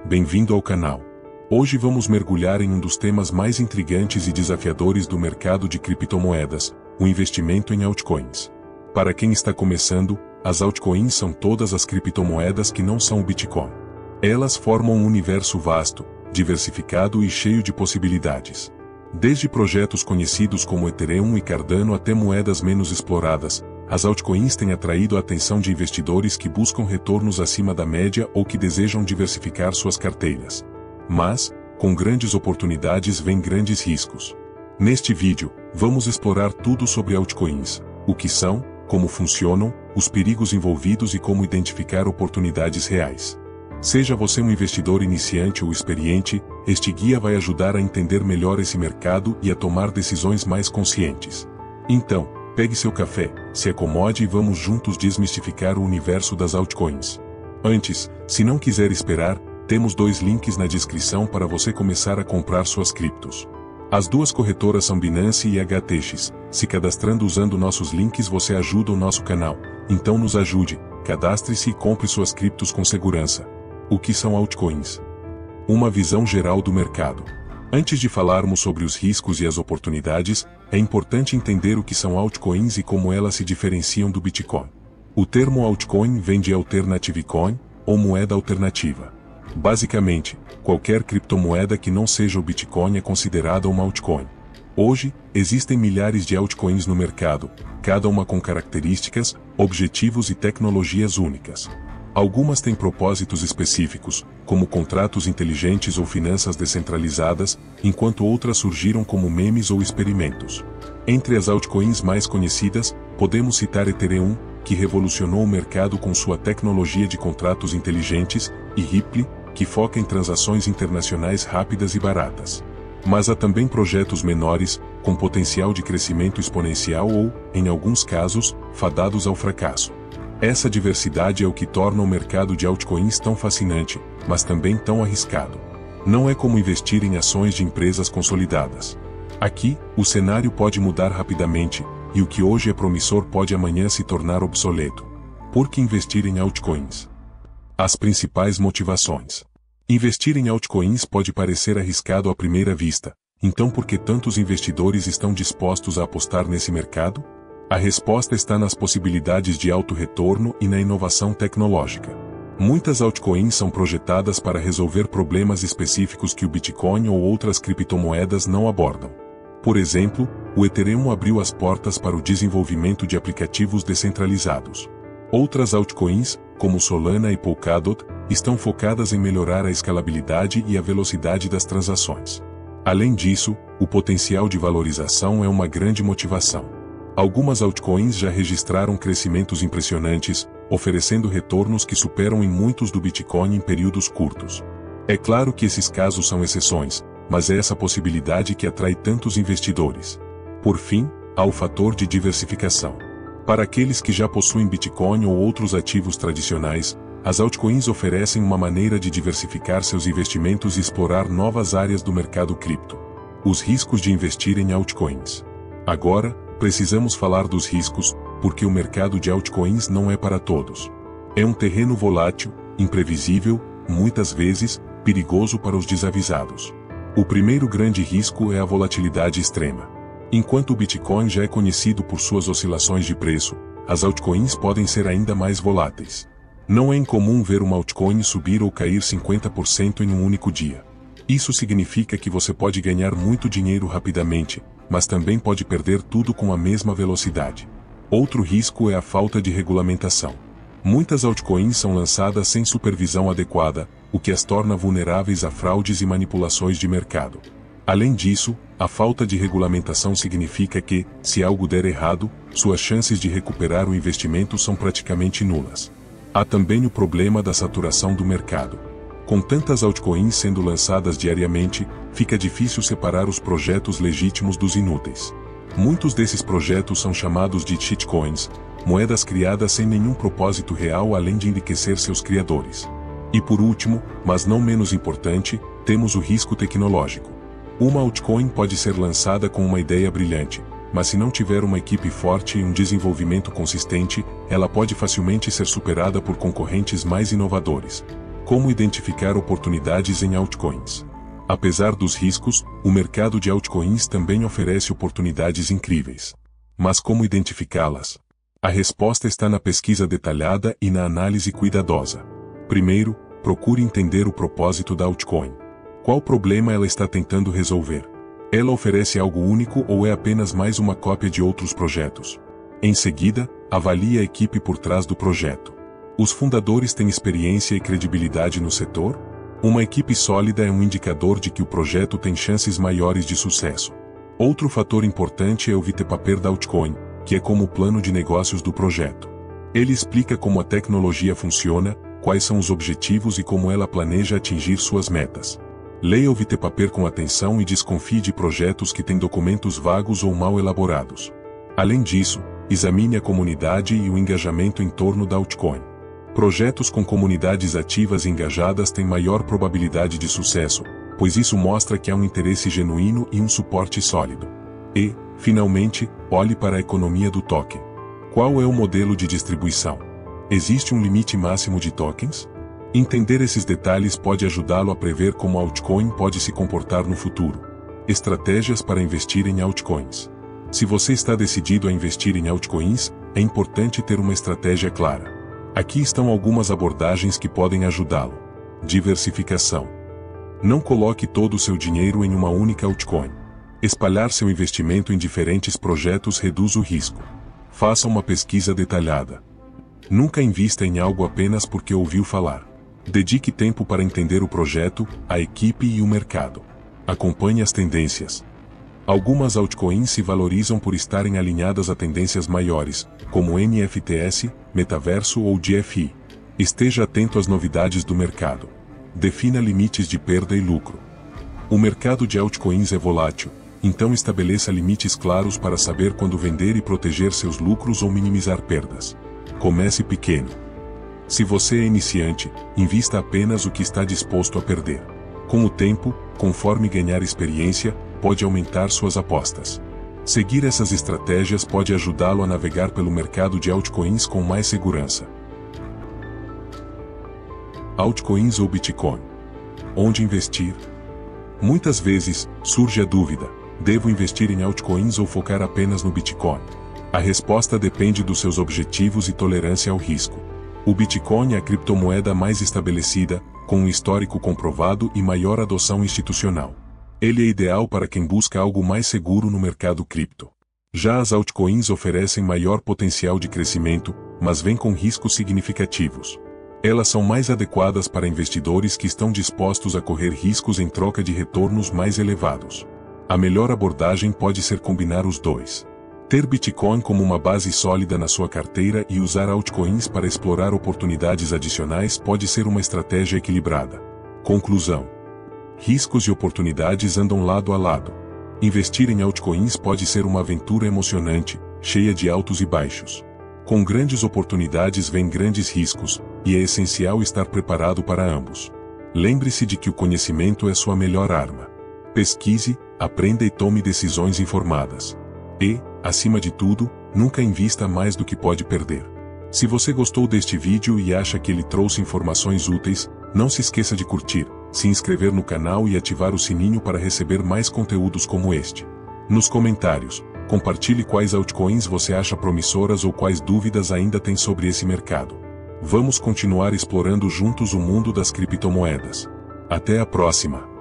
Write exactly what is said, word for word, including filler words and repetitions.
bem-vindo ao canal. Hoje vamos mergulhar em um dos temas mais intrigantes e desafiadores do mercado de criptomoedas, o investimento em altcoins. Para quem está começando, as altcoins são todas as criptomoedas que não são o Bitcoin. Elas formam um universo vasto, diversificado e cheio de possibilidades. Desde projetos conhecidos como Ethereum e Cardano até moedas menos exploradas, as altcoins têm atraído a atenção de investidores que buscam retornos acima da média ou que desejam diversificar suas carteiras. Mas, com grandes oportunidades vem grandes riscos. Neste vídeo, vamos explorar tudo sobre altcoins, o que são, como funcionam, os perigos envolvidos e como identificar oportunidades reais. Seja você um investidor iniciante ou experiente, este guia vai ajudar a entender melhor esse mercado e a tomar decisões mais conscientes. Então, pegue seu café, se acomode e vamos juntos desmistificar o universo das altcoins. Antes, se não quiser esperar, temos dois links na descrição para você começar a comprar suas criptos. As duas corretoras são Binance e H T X. Se cadastrando usando nossos links você ajuda o nosso canal, então nos ajude, cadastre-se e compre suas criptos com segurança. O que são altcoins? Uma visão geral do mercado. Antes de falarmos sobre os riscos e as oportunidades, é importante entender o que são altcoins e como elas se diferenciam do Bitcoin. O termo altcoin vem de alternative coin, ou moeda alternativa. Basicamente, qualquer criptomoeda que não seja o Bitcoin é considerada uma altcoin. Hoje, existem milhares de altcoins no mercado, cada uma com características, objetivos e tecnologias únicas. Algumas têm propósitos específicos, como contratos inteligentes ou finanças descentralizadas, enquanto outras surgiram como memes ou experimentos. Entre as altcoins mais conhecidas, podemos citar Ethereum, que revolucionou o mercado com sua tecnologia de contratos inteligentes, e Ripple, que foca em transações internacionais rápidas e baratas. Mas há também projetos menores, com potencial de crescimento exponencial ou, em alguns casos, fadados ao fracasso. Essa diversidade é o que torna o mercado de altcoins tão fascinante, mas também tão arriscado. Não é como investir em ações de empresas consolidadas. Aqui, o cenário pode mudar rapidamente, e o que hoje é promissor pode amanhã se tornar obsoleto. Por que investir em altcoins? As principais motivações. Investir em altcoins pode parecer arriscado à primeira vista, então por que tantos investidores estão dispostos a apostar nesse mercado? A resposta está nas possibilidades de alto retorno e na inovação tecnológica. Muitas altcoins são projetadas para resolver problemas específicos que o Bitcoin ou outras criptomoedas não abordam. Por exemplo, o Ethereum abriu as portas para o desenvolvimento de aplicativos descentralizados. Outras altcoins, como Solana e Polkadot, estão focadas em melhorar a escalabilidade e a velocidade das transações. Além disso, o potencial de valorização é uma grande motivação. Algumas altcoins já registraram crescimentos impressionantes, oferecendo retornos que superam em muitos do Bitcoin em períodos curtos. É claro que esses casos são exceções, mas é essa possibilidade que atrai tantos investidores. Por fim, há o fator de diversificação. Para aqueles que já possuem Bitcoin ou outros ativos tradicionais, as altcoins oferecem uma maneira de diversificar seus investimentos e explorar novas áreas do mercado cripto. Os riscos de investir em altcoins. Agora, precisamos falar dos riscos, porque o mercado de altcoins não é para todos. É um terreno volátil, imprevisível, muitas vezes, perigoso para os desavisados. O primeiro grande risco é a volatilidade extrema. Enquanto o Bitcoin já é conhecido por suas oscilações de preço, as altcoins podem ser ainda mais voláteis. Não é incomum ver uma altcoin subir ou cair cinquenta por cento em um único dia. Isso significa que você pode ganhar muito dinheiro rapidamente, mas também pode perder tudo com a mesma velocidade. Outro risco é a falta de regulamentação. Muitas altcoins são lançadas sem supervisão adequada, o que as torna vulneráveis a fraudes e manipulações de mercado. Além disso, a falta de regulamentação significa que, se algo der errado, suas chances de recuperar o investimento são praticamente nulas. Há também o problema da saturação do mercado. Com tantas altcoins sendo lançadas diariamente, fica difícil separar os projetos legítimos dos inúteis. Muitos desses projetos são chamados de shitcoins, moedas criadas sem nenhum propósito real além de enriquecer seus criadores. E por último, mas não menos importante, temos o risco tecnológico. Uma altcoin pode ser lançada com uma ideia brilhante, mas se não tiver uma equipe forte e um desenvolvimento consistente, ela pode facilmente ser superada por concorrentes mais inovadores. Como identificar oportunidades em altcoins? Apesar dos riscos, o mercado de altcoins também oferece oportunidades incríveis. Mas como identificá-las? A resposta está na pesquisa detalhada e na análise cuidadosa. Primeiro, procure entender o propósito da altcoin. Qual problema ela está tentando resolver? Ela oferece algo único ou é apenas mais uma cópia de outros projetos? Em seguida, avalie a equipe por trás do projeto. Os fundadores têm experiência e credibilidade no setor? Uma equipe sólida é um indicador de que o projeto tem chances maiores de sucesso. Outro fator importante é o white paper da altcoin, que é como o plano de negócios do projeto. Ele explica como a tecnologia funciona, quais são os objetivos e como ela planeja atingir suas metas. Leia o white paper com atenção e desconfie de projetos que têm documentos vagos ou mal elaborados. Além disso, examine a comunidade e o engajamento em torno da altcoin. Projetos com comunidades ativas e engajadas têm maior probabilidade de sucesso, pois isso mostra que há um interesse genuíno e um suporte sólido. E, finalmente, olhe para a economia do token. Qual é o modelo de distribuição? Existe um limite máximo de tokens? Entender esses detalhes pode ajudá-lo a prever como a altcoin pode se comportar no futuro. Estratégias para investir em altcoins. Se você está decidido a investir em altcoins, é importante ter uma estratégia clara. Aqui estão algumas abordagens que podem ajudá-lo. Diversificação. Não coloque todo o seu dinheiro em uma única altcoin. Espalhar seu investimento em diferentes projetos reduz o risco. Faça uma pesquisa detalhada. Nunca invista em algo apenas porque ouviu falar. Dedique tempo para entender o projeto, a equipe e o mercado. Acompanhe as tendências. Algumas altcoins se valorizam por estarem alinhadas a tendências maiores, como N F T S, metaverso ou D F I. Esteja atento às novidades do mercado. Defina limites de perda e lucro. O mercado de altcoins é volátil, então estabeleça limites claros para saber quando vender e proteger seus lucros ou minimizar perdas. Comece pequeno. Se você é iniciante, invista apenas o que está disposto a perder. Com o tempo, conforme ganhar experiência, pode aumentar suas apostas. Seguir essas estratégias pode ajudá-lo a navegar pelo mercado de altcoins com mais segurança. Altcoins ou Bitcoin? Onde investir? Muitas vezes, surge a dúvida: devo investir em altcoins ou focar apenas no Bitcoin? A resposta depende dos seus objetivos e tolerância ao risco. O Bitcoin é a criptomoeda mais estabelecida, com um histórico comprovado e maior adoção institucional. Ele é ideal para quem busca algo mais seguro no mercado cripto. Já as altcoins oferecem maior potencial de crescimento, mas vêm com riscos significativos. Elas são mais adequadas para investidores que estão dispostos a correr riscos em troca de retornos mais elevados. A melhor abordagem pode ser combinar os dois. Ter Bitcoin como uma base sólida na sua carteira e usar altcoins para explorar oportunidades adicionais pode ser uma estratégia equilibrada. Conclusão: riscos e oportunidades andam lado a lado. Investir em altcoins pode ser uma aventura emocionante, cheia de altos e baixos. Com grandes oportunidades vêm grandes riscos, e é essencial estar preparado para ambos. Lembre-se de que o conhecimento é sua melhor arma. Pesquise, aprenda e tome decisões informadas. E, acima de tudo, nunca invista mais do que pode perder. Se você gostou deste vídeo e acha que ele trouxe informações úteis, não se esqueça de curtir, se inscrever no canal e ativar o sininho para receber mais conteúdos como este. Nos comentários, compartilhe quais altcoins você acha promissoras ou quais dúvidas ainda tem sobre esse mercado. Vamos continuar explorando juntos o mundo das criptomoedas. Até a próxima!